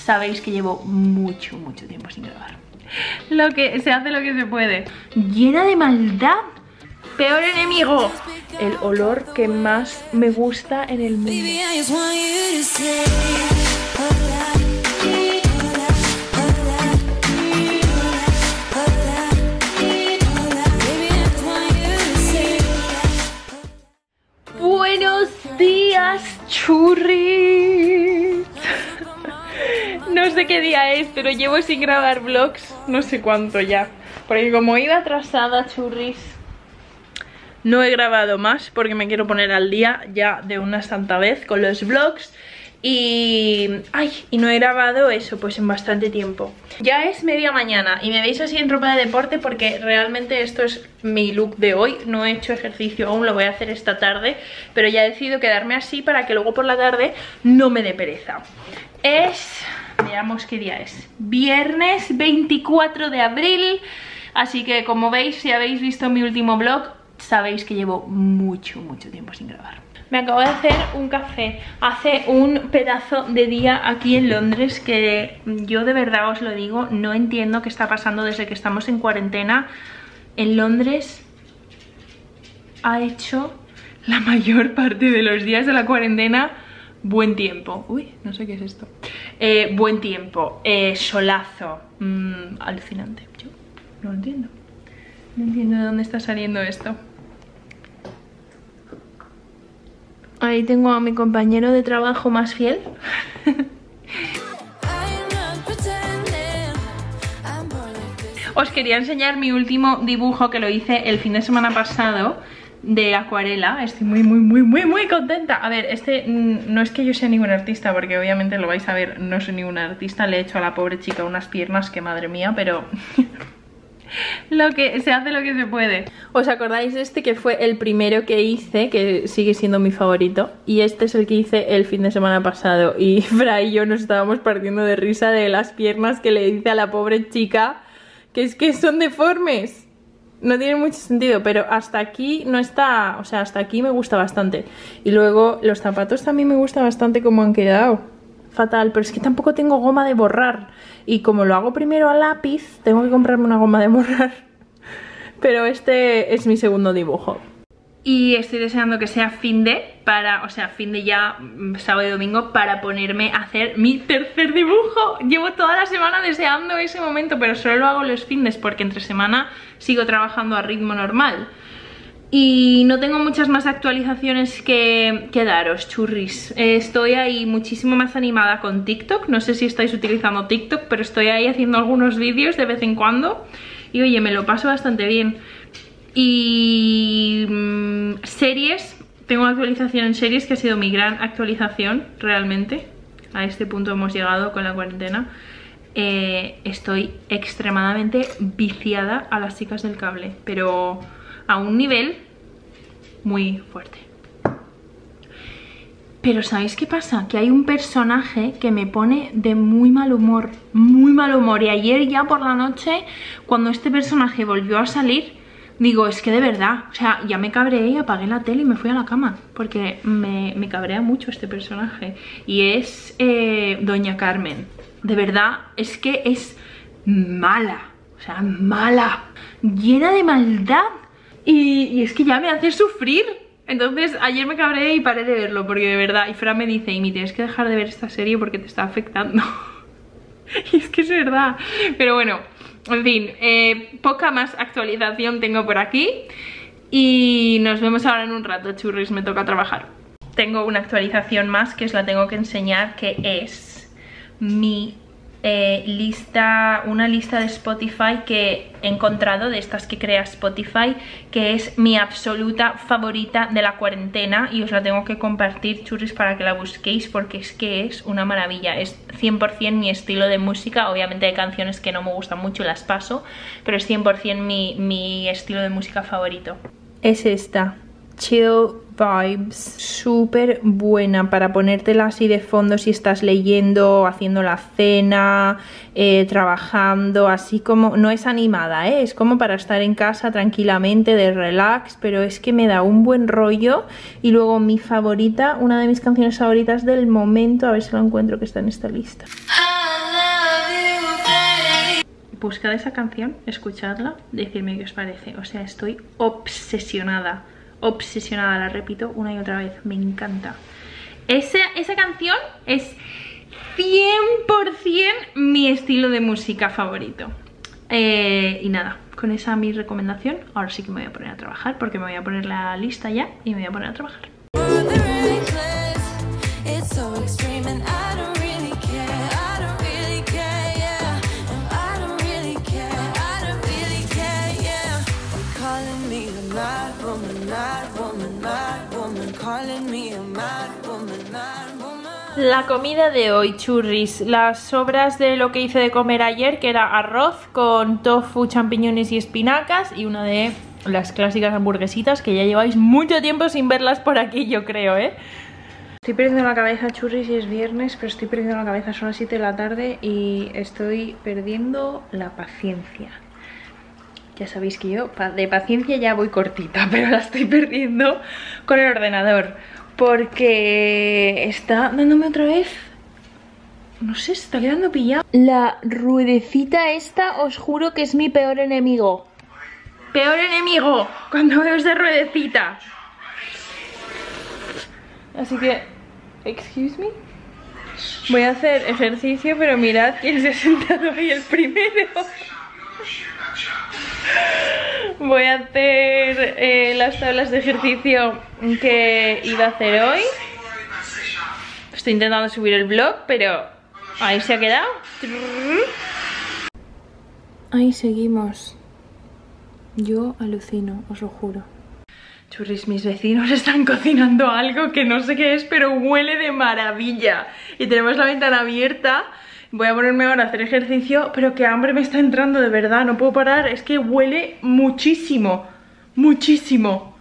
sabéis que llevo mucho tiempo sin grabar. Se hace lo que se puede. Llena de maldad. Peor enemigo. El olor que más me gusta en el mundo. Buenos días, churris. No sé qué día es, pero llevo sin grabar vlogs no sé cuánto ya. Porque como iba atrasada, churris, no he grabado más porque me quiero poner al día ya de una santa vez con los vlogs. Y no he grabado eso pues en bastante tiempo. Ya es media mañana y me veis así en ropa de deporte porque realmente esto es mi look de hoy. No he hecho ejercicio aún, lo voy a hacer esta tarde, pero ya he decidido quedarme así para que luego por la tarde no me dé pereza. Veamos qué día es. Viernes 24 de abril. Así que como veis, si habéis visto mi último vlog, sabéis que llevo mucho tiempo sin grabar. Me acabo de hacer un café. Hace un pedazo de día aquí en Londres que yo de verdad os lo digo, no entiendo qué está pasando desde que estamos en cuarentena. En Londres ha hecho la mayor parte de los días de la cuarentena buen tiempo. Uy, no sé qué es esto. Buen tiempo, solazo, alucinante. Yo no lo entiendo. No entiendo de dónde está saliendo esto. Ahí tengo a mi compañero de trabajo más fiel. Os quería enseñar mi último dibujo que lo hice el fin de semana pasado de acuarela. Estoy muy contenta. A ver, no es que yo sea ninguna artista, porque obviamente lo vais a ver, no soy ninguna artista. Le he hecho a la pobre chica unas piernas que madre mía, pero se hace lo que se puede. ¿Os acordáis de este que fue el primero que hice, que sigue siendo mi favorito? Y este es el que hice el fin de semana pasado. Y Fra y yo nos estábamos partiendo de risa de las piernas que le hice a la pobre chica, que es que son deformes. No tiene mucho sentido, pero hasta aquí no está, o sea, hasta aquí me gusta bastante. Y luego los zapatos también me gusta bastante como han quedado. Fatal, pero es que tampoco tengo goma de borrar. Y como lo hago primero a lápiz, tengo que comprarme una goma de borrar. Pero este es mi segundo dibujo. Y estoy deseando que sea fin de ya sábado y domingo, para ponerme a hacer mi tercer dibujo. Llevo toda la semana deseando ese momento, pero solo lo hago los fines porque entre semana sigo trabajando a ritmo normal. Y no tengo muchas más actualizaciones que daros, churris. Estoy ahí muchísimo más animada con TikTok. No sé si estáis utilizando TikTok, pero estoy ahí haciendo algunos vídeos de vez en cuando. Y oye, me lo paso bastante bien. Y series, tengo una actualización en series que ha sido mi gran actualización realmente. A este punto hemos llegado con la cuarentena. Estoy extremadamente viciada a las chicas del cable, pero a un nivel muy fuerte. Pero ¿sabéis qué pasa? Que hay un personaje que me pone de muy mal humor. Y ayer ya por la noche, cuando este personaje volvió a salir, digo, es que de verdad, o sea, ya me cabreé y apagué la tele y me fui a la cama. Porque me cabrea mucho este personaje. Y es Doña Carmen. De verdad, es que es mala. O sea, mala. Llena de maldad. Y es que ya me hace sufrir. Entonces ayer me cabreé y paré de verlo, porque de verdad, y Fran me dice, Amy, tienes que dejar de ver esta serie porque te está afectando. Y es que es verdad. Pero bueno, en fin, poca más actualización tengo por aquí. Y nos vemos ahora en un rato, churris, me toca trabajar. Tengo una actualización más que os la tengo que enseñar, que es mi una lista de Spotify que he encontrado, de estas que crea Spotify, que es mi absoluta favorita de la cuarentena, y os la tengo que compartir, churris, para que la busquéis, porque es que es una maravilla. Es 100% mi estilo de música. Obviamente hay canciones que no me gustan mucho y las paso, pero es 100% mi estilo de música favorito. Es esta, Chill Vibes, súper buena para ponértela así de fondo si estás leyendo, haciendo la cena, trabajando, así como, no es animada, es como para estar en casa tranquilamente, de relax, pero es que me da un buen rollo. Y luego mi favorita, una de mis canciones favoritas del momento, a ver si la encuentro, que está en esta lista. Buscad esa canción, escuchadla, decidme qué os parece. O sea, estoy obsesionada. Obsesionada, la repito una y otra vez. Me encanta. Esa canción es 100% mi estilo de música favorito. Y nada, con esa mi recomendación, ahora sí que me voy a poner a trabajar, porque me voy a poner la lista ya y me voy a poner a trabajar. La comida de hoy, churris, las sobras de lo que hice de comer ayer, que era arroz con tofu, champiñones y espinacas, y una de las clásicas hamburguesitas que ya lleváis mucho tiempo sin verlas por aquí, yo creo, ¿eh? Estoy perdiendo la cabeza, churris, y es viernes, pero estoy perdiendo la cabeza, son las 7 de la tarde y estoy perdiendo la paciencia. Ya sabéis que yo de paciencia ya voy cortita, pero la estoy perdiendo con el ordenador. Porque está dándome otra vez... No sé, se está quedando pillado. La ruedecita esta, os juro que es mi peor enemigo. ¡Peor enemigo! Cuando veo esa ruedecita. Así que... Excuse me. Voy a hacer ejercicio, pero mirad quién se ha sentado ahí el primero. Voy a hacer las tablas de ejercicio que iba a hacer hoy. Estoy intentando subir el vlog, pero ahí se ha quedado. Ahí seguimos. Yo alucino, os lo juro. Churris, mis vecinos están cocinando algo que no sé qué es, pero huele de maravilla. Y tenemos la ventana abierta. Voy a ponerme ahora a hacer ejercicio, pero que hambre me está entrando de verdad, no puedo parar, es que huele muchísimo, muchísimo.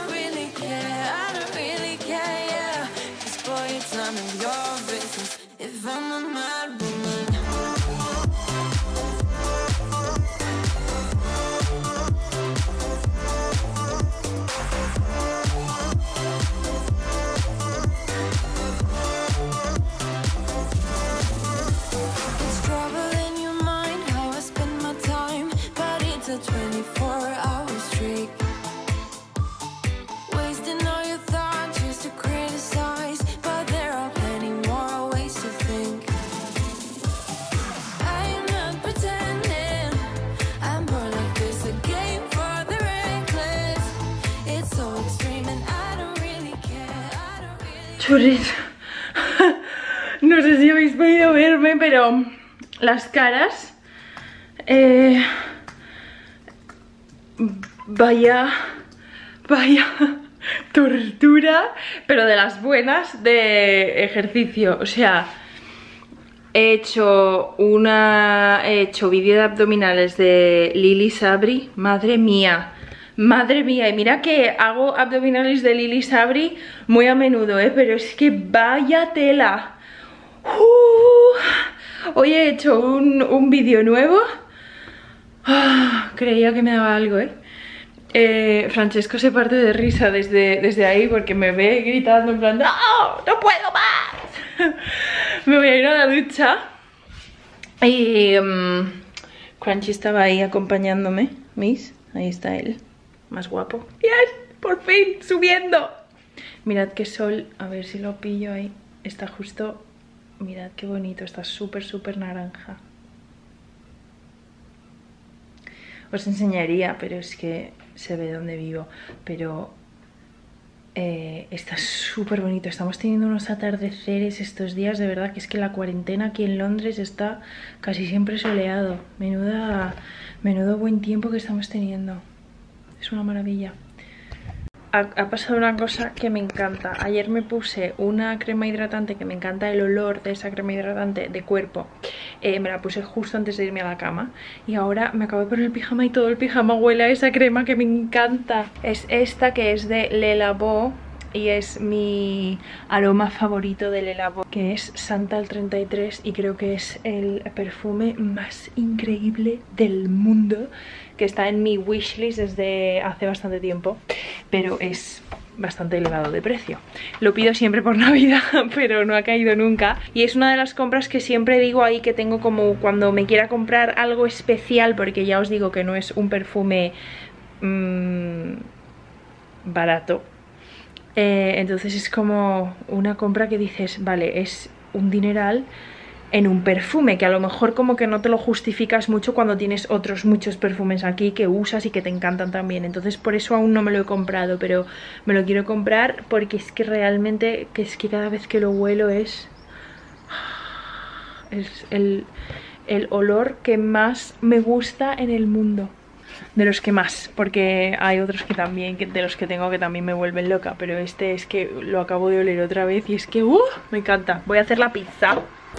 Churris, no sé si habéis podido verme, pero las caras, vaya tortura, pero de las buenas de ejercicio. O sea, he hecho vídeo de abdominales de Lily Sabri, madre mía. Madre mía, y mira que hago abdominales de Lily Sabri muy a menudo, pero es que vaya tela. Hoy he hecho un vídeo nuevo. Creía que me daba algo, Francesco se parte de risa desde ahí porque me ve gritando en plan ¡No! ¡No puedo más! Me voy a ir a la ducha. Y Crunchy estaba ahí acompañándome, ¿veis? Ahí está él. Más guapo. ¡Bien! ¡Por fin! ¡Subiendo! Mirad qué sol. A ver si lo pillo ahí. Está justo... Mirad qué bonito. Está súper, súper naranja. Os enseñaría, pero es que se ve donde vivo. Pero... está súper bonito. Estamos teniendo unos atardeceres estos días. De verdad que es que la cuarentena aquí en Londres está casi siempre soleado. Menudo buen tiempo que estamos teniendo. Es una maravilla. Ha pasado una cosa que me encanta. Ayer me puse una crema hidratante que me encanta el olor de esa crema hidratante de cuerpo. Me la puse justo antes de irme a la cama. Y ahora me acabo de poner el pijama y todo el pijama huele a esa crema que me encanta. Es esta que es de Le Labo. Y es mi aroma favorito de Le Labo, que es Santal 33. Y creo que es el perfume más increíble del mundo, que está en mi wishlist desde hace bastante tiempo. Pero es bastante elevado de precio. Lo pido siempre por Navidad, pero no ha caído nunca. Y es una de las compras que siempre digo ahí que tengo como cuando me quiera comprar algo especial, porque ya os digo que no es un perfume barato. Entonces es como una compra que dices, vale, es un dineral en un perfume, que a lo mejor como que no te lo justificas mucho cuando tienes otros muchos perfumes aquí que usas y que te encantan también. Entonces por eso aún no me lo he comprado, pero me lo quiero comprar porque es que realmente, que es que cada vez que lo huelo es el olor que más me gusta en el mundo. De los que más, porque hay otros que también, de los que tengo que también me vuelven loca, pero este es que lo acabo de oler otra vez y es que me encanta. Voy a hacer la pizza.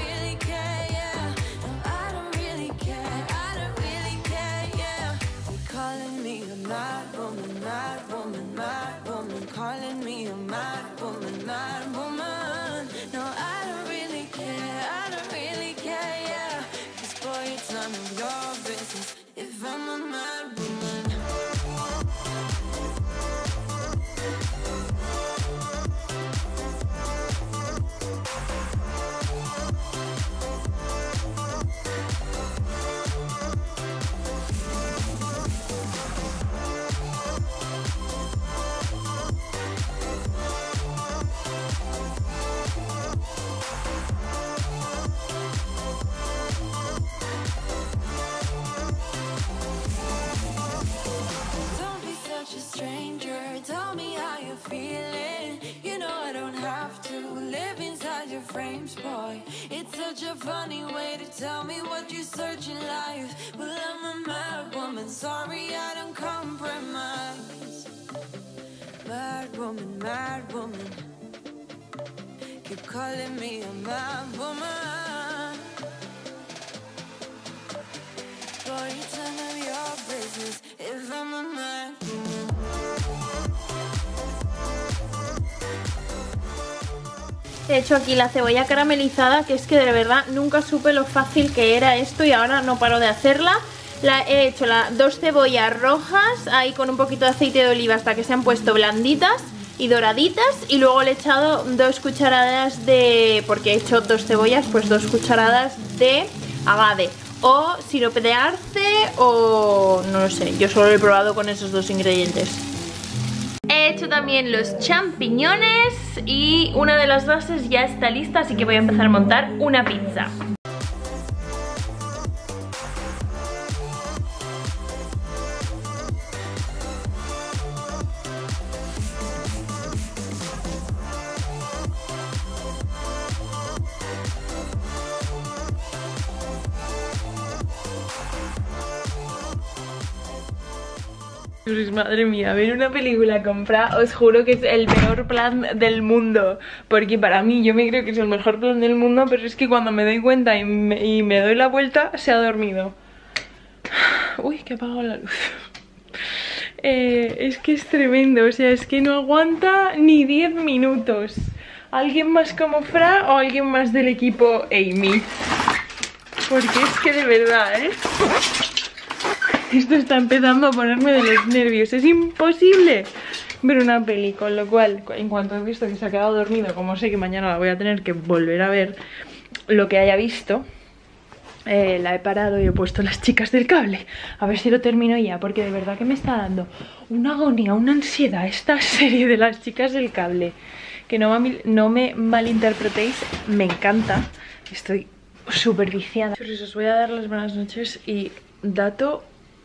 Boy, it's such a funny way to tell me what you search in life. Well, I'm a mad woman, sorry I don't compromise. Mad woman, keep calling me a mad woman. Boy, it's none of your business if I'm a mad woman. He hecho aquí la cebolla caramelizada, que es que de verdad nunca supe lo fácil que era esto y ahora no paro de hacerla. He hecho dos cebollas rojas ahí con un poquito de aceite de oliva hasta que se han puesto blanditas y doraditas, y luego le he echado 2 cucharadas de, porque he hecho 2 cebollas, pues 2 cucharadas de agave o sirope de arce o no lo sé, yo solo lo he probado con esos 2 ingredientes. He hecho también los champiñones y una de las bases ya está lista, así que voy a empezar a montar una pizza. Madre mía, ver una película comprar, os juro que es el peor plan del mundo. Porque para mí, yo me creo que es el mejor plan del mundo, pero es que cuando me doy cuenta y me doy la vuelta, se ha dormido. Uy, que he apagado la luz. Es que es tremendo, o sea, es que no aguanta ni 10 minutos. ¿Alguien más como Fra o alguien más del equipo Amy? Porque es que de verdad, esto está empezando a ponerme de los nervios. Es imposible ver una peli, con lo cual, en cuanto he visto que se ha quedado dormido, como sé que mañana la voy a tener que volver a ver, lo que haya visto, la he parado y he puesto Las chicas del cable. A ver si lo termino ya, porque de verdad que me está dando una agonía, una ansiedad esta serie de Las chicas del cable. Que no me malinterpretéis, me encanta. Estoy súper viciada. Os voy a dar las buenas noches y dato,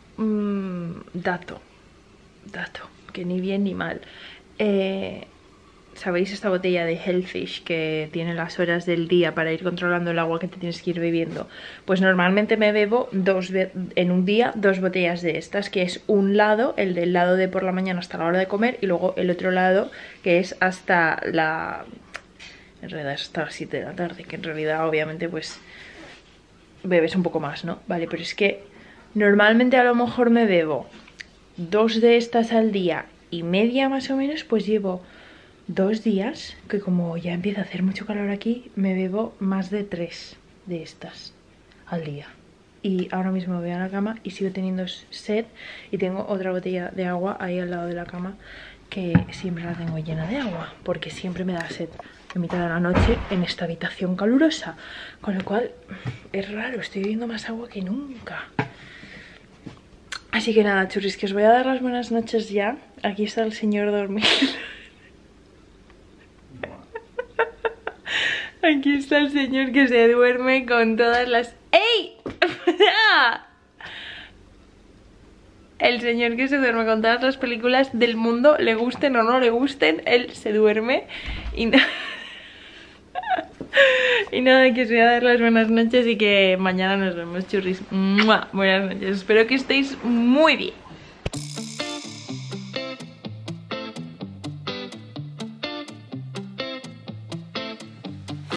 que ni bien ni mal. ¿Sabéis esta botella de Hellfish que tiene las horas del día para ir controlando el agua que te tienes que ir bebiendo? Pues normalmente me bebo en un día 2 botellas de estas, que es un lado, el del lado de por la mañana hasta la hora de comer, y luego el otro lado que es hasta en realidad es hasta las 7 de la tarde, que en realidad obviamente pues bebes un poco más, ¿no? Vale, pero es que normalmente a lo mejor me bebo 2 de estas al día y media más o menos, pues llevo 2 días que como ya empieza a hacer mucho calor aquí, me bebo más de 3 de estas al día. Y ahora mismo me voy a la cama y sigo teniendo sed y tengo otra botella de agua ahí al lado de la cama que siempre la tengo llena de agua, porque siempre me da sed en mitad de la noche en esta habitación calurosa, con lo cual es raro, estoy bebiendo más agua que nunca. Así que nada, churris, que os voy a dar las buenas noches ya. Aquí está el señor dormido. Aquí está el señor que se duerme con todas las... ¡Ey! El señor que se duerme con todas las películas del mundo, le gusten o no le gusten, él se duerme y... Y nada, que os voy a dar las buenas noches y que mañana nos vemos, churris. ¡Mua! Buenas noches, espero que estéis muy bien.